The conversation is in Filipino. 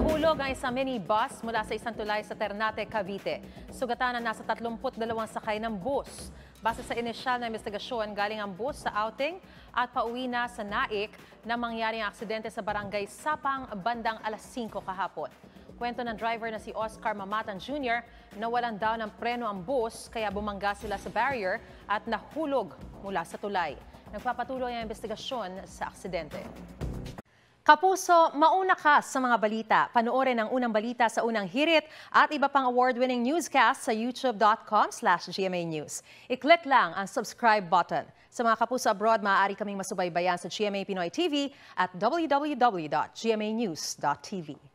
Nahulog ang isang minibus mula sa isang tulay sa Ternate, Cavite. Sugatan na nasa 32 sakay ng bus. Base sa inisyal na investigasyon, galing ang bus sa outing at pauwi na sa Naik na mangyari ang aksidente sa barangay Sapang bandang alas 5 kahapon. Kwento ng driver na si Oscar Mamatan Jr. nawalan daw ng preno ang bus kaya bumangga sila sa barrier at nahulog mula sa tulay. Nagpapatuloy ang investigasyon sa aksidente. Kapuso, mauna ka sa mga balita. Panoorin ang unang balita sa unang hirit at iba pang award-winning newscast sa youtube.com/GMA News. I-click lang ang subscribe button. Sa mga kapuso abroad, maaari kaming masubaybayan sa GMA Pinoy TV at www.gmanews.tv.